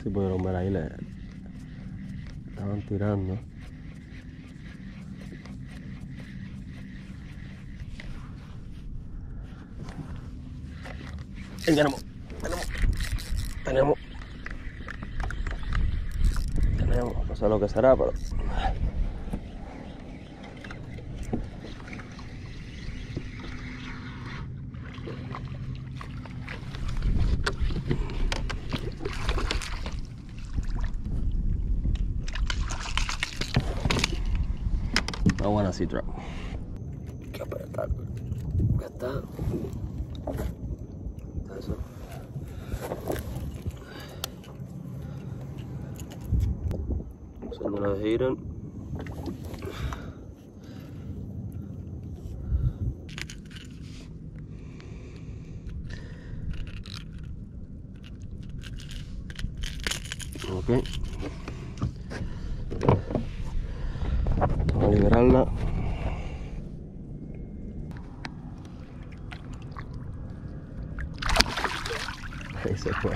si pudieron ver ahí, le estaban tirando. Y tenemos. No sé lo que será, pero una buena citra. Qué espectáculo. Ya está. Eso. Cuando las giran. Ok. Vamos a liberarla. Ahí se fue.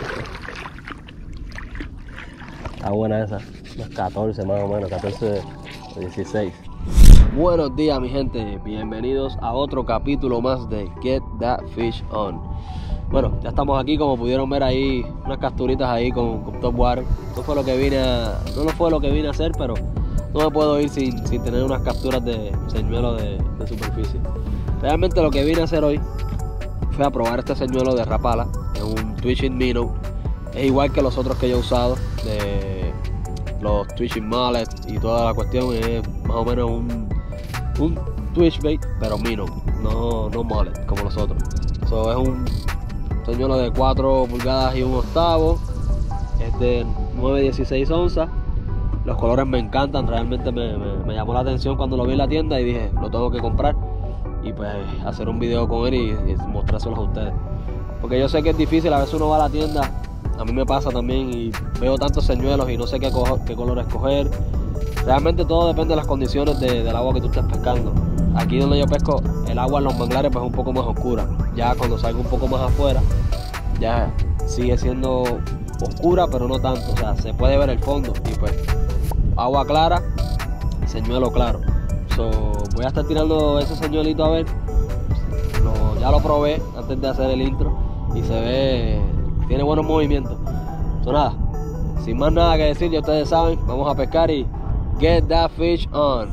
Está buena esa. Unas 14 más o menos, 14 o 16. Buenos días mi gente, bienvenidos a otro capítulo más de Get That Fish On. Bueno, ya estamos aquí, como pudieron ver ahí, unas capturitas ahí con top water. No fue lo que vine a hacer, pero no me puedo ir sin tener unas capturas de señuelo de superficie. Realmente lo que vine a hacer hoy fue a probar este señuelo de Rapala, es un Twitching Minnow. Es igual que los otros que yo he usado, de los Twitching Mullet y toda la cuestión, es más o menos un Twitch bait, pero Minnow, no Mullet como los otros. So, es un señuelo de 4 pulgadas y 1/8, es de 9-16 onzas. Los colores me encantan, realmente me llamó la atención cuando lo vi en la tienda y dije, lo tengo que comprar y pues hacer un video con él y mostrárselos a ustedes. Porque yo sé que es difícil, a veces uno va a la tienda, a mí me pasa también y veo tantos señuelos y no sé qué color escoger. Realmente todo depende de las condiciones del agua que tú estés pescando. Aquí donde yo pesco, el agua en los manglares pues es un poco más oscura. Ya cuando salgo un poco más afuera, ya sigue siendo oscura, pero no tanto. O sea, se puede ver el fondo y pues agua clara, señuelo claro. So, voy a estar tirando ese señuelito a ver. Ya lo probé antes de hacer el intro y se ve, tiene buenos movimientos. So, nada, sin más nada que decir, ya ustedes saben, vamos a pescar y get that fish on.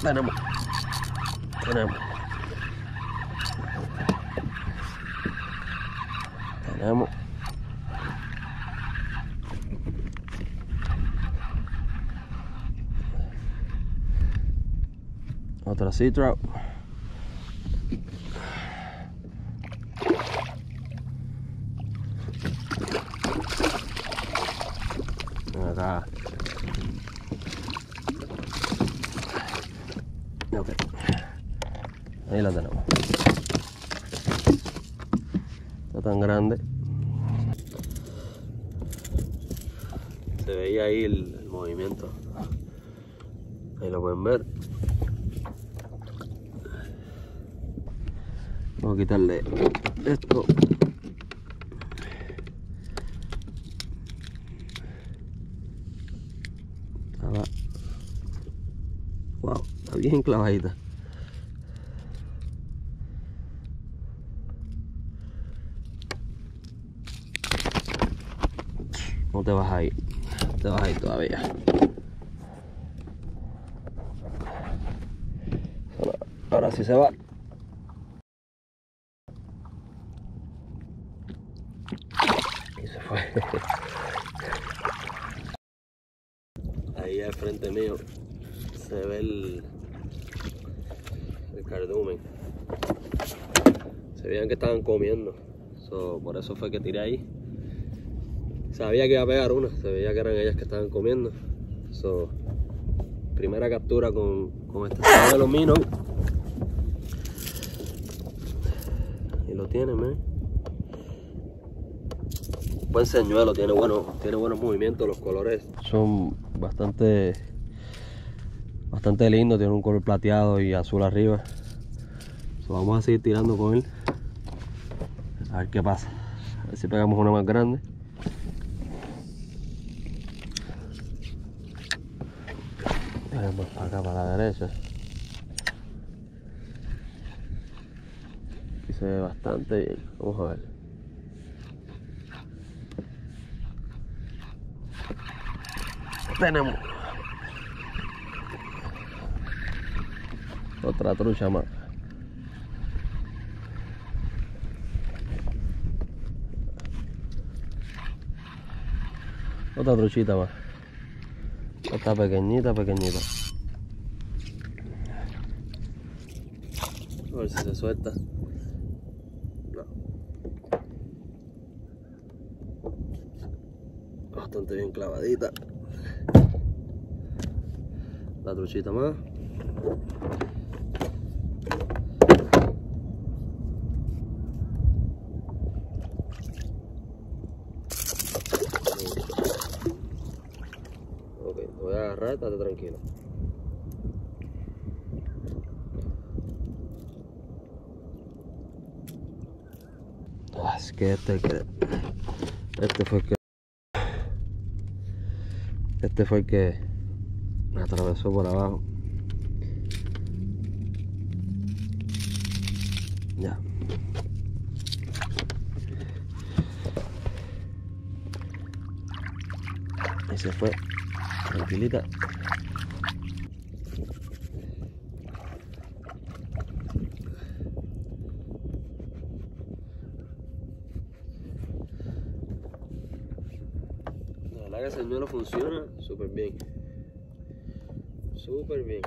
Tenemos. Otra sea trout. Acá. Ok. Ahí la tenemos. Está tan grande. Se veía ahí el movimiento. Ahí lo pueden ver. Vamos a quitarle esto. Wow, está bien clavadita. No te vas a ir. Te vas a ir todavía. Ahora sí se va. Y se fue. Ahí al frente mío se ve el cardumen. Se veían que estaban comiendo. Por eso fue que tiré ahí. Sabía que iba a pegar una. Se veía que eran ellas que estaban comiendo. Primera captura con este de los minos. Y lo tiene, man. Buen señuelo, tiene buenos movimientos, los colores son bastante lindos, tiene un color plateado y azul arriba. Vamos a seguir tirando con él, a ver qué pasa, a ver si pegamos una más grande. Vamos para acá, para la derecha. Aquí se ve bastante bien, vamos a ver. Tenemos otra trucha más. Otra truchita más. Esta pequeñita. A ver si se suelta. No. Bastante bien clavadita. La truchita más. Ok, te voy a agarrar, estate tranquilo. Es que este fue el que me atravesó por abajo. Ya. Y se fue tranquilita. La verdad que el señuelo funciona súper bien. Súper bien.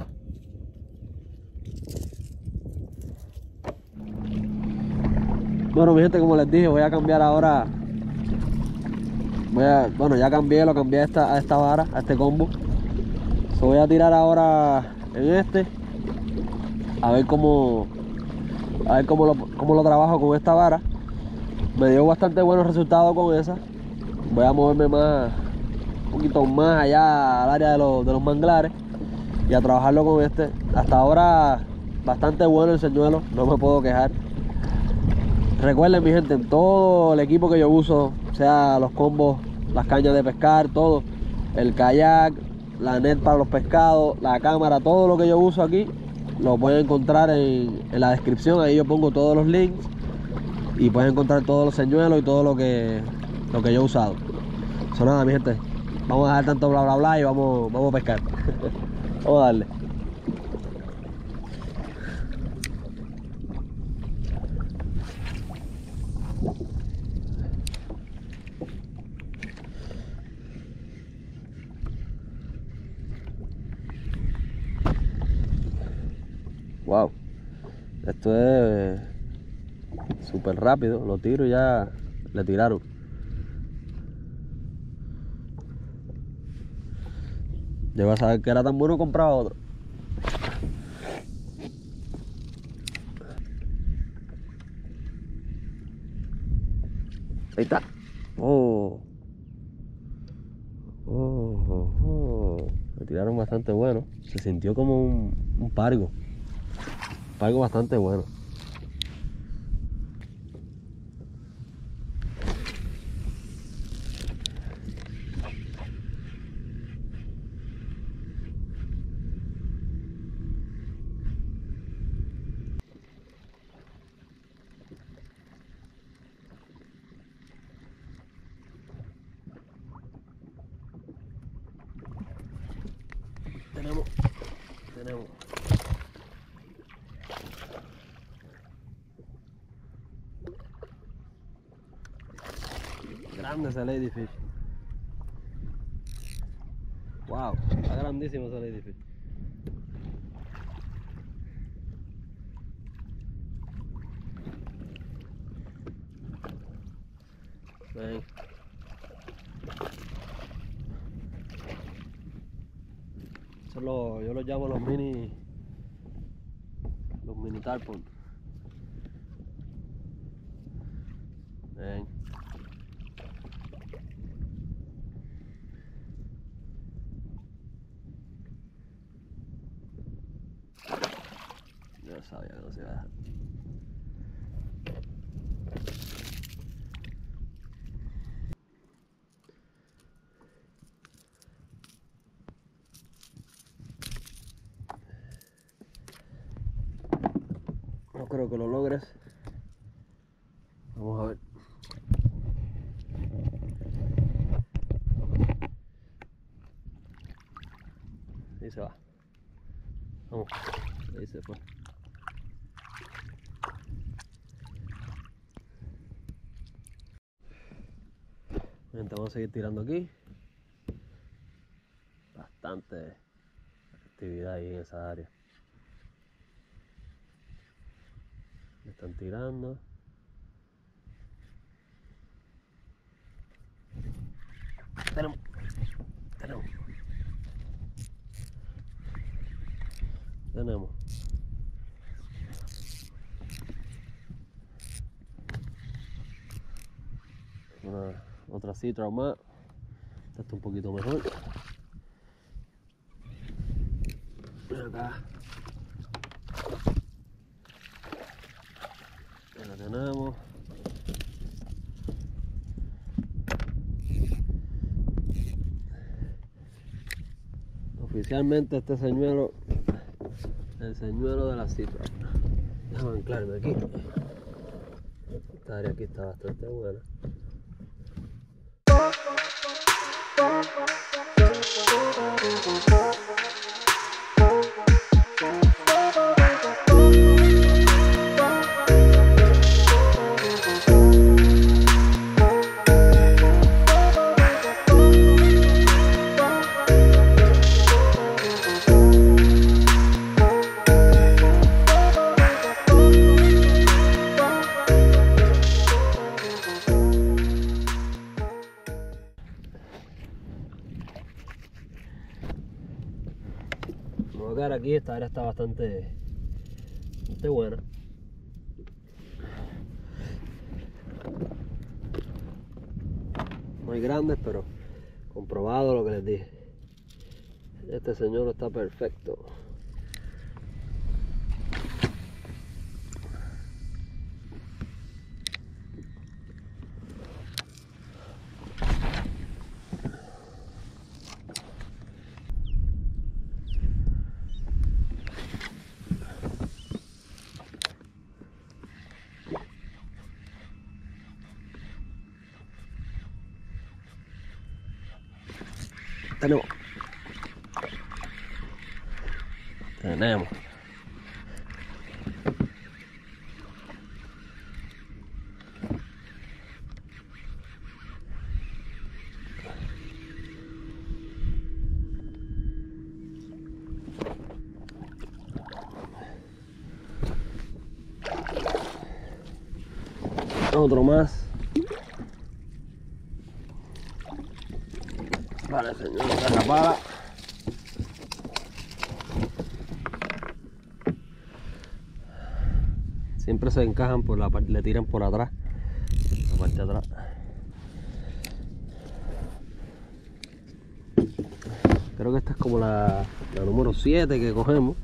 Bueno, mi gente, como les dije, voy a cambiar ahora. Bueno, ya cambié, lo cambié a esta vara, a este combo. Voy a tirar ahora en este. A ver cómo lo trabajo con esta vara. Me dio bastante buenos resultados con esa. Voy a moverme un poquito más allá al área de los manglares y a trabajarlo con este. Hasta ahora bastante bueno el señuelo, no me puedo quejar. Recuerden, mi gente, en todo el equipo que yo uso, sea los combos, las cañas de pescar, todo, el kayak, la net para los pescados, la cámara, todo lo que yo uso aquí, lo pueden encontrar en la descripción. Ahí yo pongo todos los links y pueden encontrar todos los señuelos y todo lo que yo he usado. Eso nada, mi gente, vamos a dejar tanto bla bla bla y vamos a pescar. Vamos a darle. Wow, esto es súper rápido. Lo tiro y ya le tiraron. Yo iba a saber que era tan bueno, compraba otro. Ahí está. Oh. Me tiraron bastante bueno. Se sintió como un pargo. Un pargo bastante bueno. Tenemos. Grande ese ladyfish. Wow, está grandísimo ese ladyfish. Ven. Yo los llamo los mini tarpon. Ven. Yo sabía que no se iba a dejar. No creo que lo logres. Vamos a ver. Ahí se va. Vamos. Ahí se fue. Gente, vamos a seguir tirando aquí. Bastante actividad ahí en esa área. Me están tirando. Tenemos. Otra citra más. Esta está un poquito mejor. Acá. Ya la tenemos. Oficialmente este señuelo, el señuelo de la citra. Déjame anclarme aquí. Esta área aquí está bastante buena. Vamos a quedar aquí, esta área está bastante buena. Muy grandes, pero comprobado lo que les dije. Este señor está perfecto. Tenemos. Otro más. Para el señor de Carrapala. Siempre se encajan por la parte, le tiran por atrás, la parte de atrás. Creo que esta es como la número 7 que cogemos.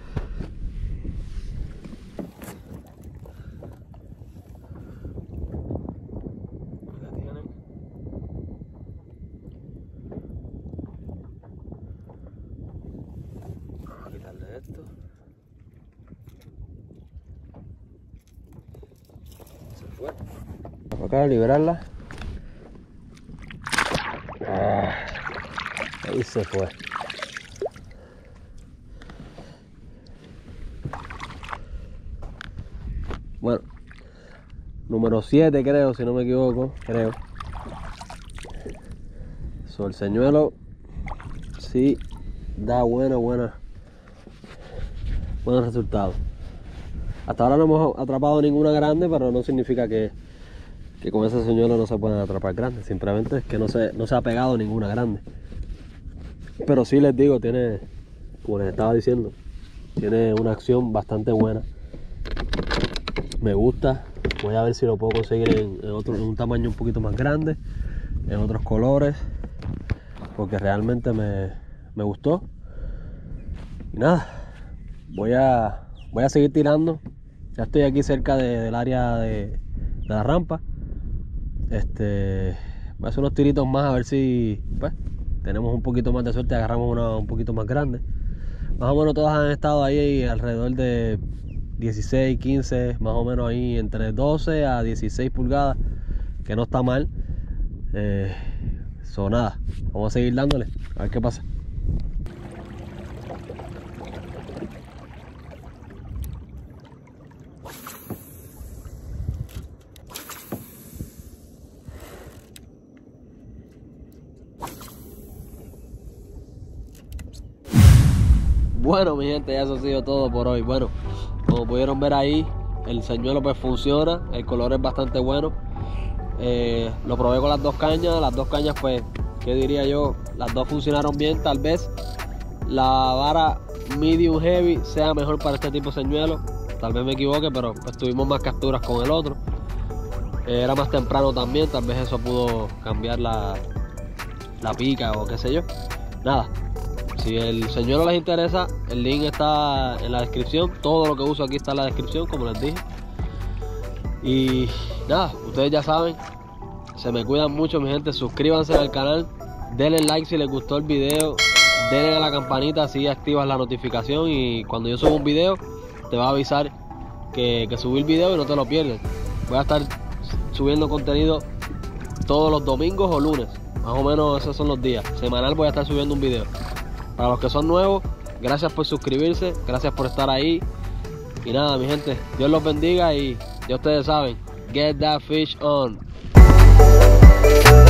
Vamos a quitarle esto. Se fue. Vamos acá a liberarla. Ahí se fue. Bueno, número 7 creo, si no me equivoco, creo. El señuelo sí da buenos resultados. Hasta ahora no hemos atrapado ninguna grande, pero no significa que con ese señuelo no se puedan atrapar grandes. Simplemente es que no se ha pegado ninguna grande. Pero sí les digo, tiene, como les estaba diciendo, tiene una acción bastante buena. Me gusta. Voy a ver si lo puedo conseguir en un tamaño un poquito más grande, en otros colores, porque realmente me gustó. Y nada, voy a seguir tirando. Ya estoy aquí cerca del área de la rampa. Voy a hacer unos tiritos más a ver si pues tenemos un poquito más de suerte y agarramos una un poquito más grande. Más o menos todas han estado ahí alrededor de 16, 15, más o menos ahí entre 12 a 16 pulgadas, que no está mal. Nada, vamos a seguir dándole, a ver qué pasa. Bueno, mi gente, ya eso ha sido todo por hoy. Bueno, como pudieron ver ahí, el señuelo pues funciona, el color es bastante bueno. Lo probé con las dos cañas pues, ¿qué diría yo? Las dos funcionaron bien. Tal vez la vara medium heavy sea mejor para este tipo de señuelo. Tal vez me equivoque, pero pues tuvimos más capturas con el otro. Era más temprano también, tal vez eso pudo cambiar la pica o qué sé yo. Nada. Si el señuelo les interesa, el link está en la descripción. Todo lo que uso aquí está en la descripción, como les dije. Y nada, ustedes ya saben, se me cuidan mucho, mi gente. Suscríbanse al canal, denle like si les gustó el video, denle a la campanita, así activas la notificación y cuando yo subo un video te va a avisar que subí el video y no te lo pierdes. Voy a estar subiendo contenido todos los domingos o lunes, más o menos esos son los días. Semanal voy a estar subiendo un video. Para los que son nuevos, gracias por suscribirse, gracias por estar ahí. Y nada, mi gente, Dios los bendiga y ya ustedes saben, get that fish on.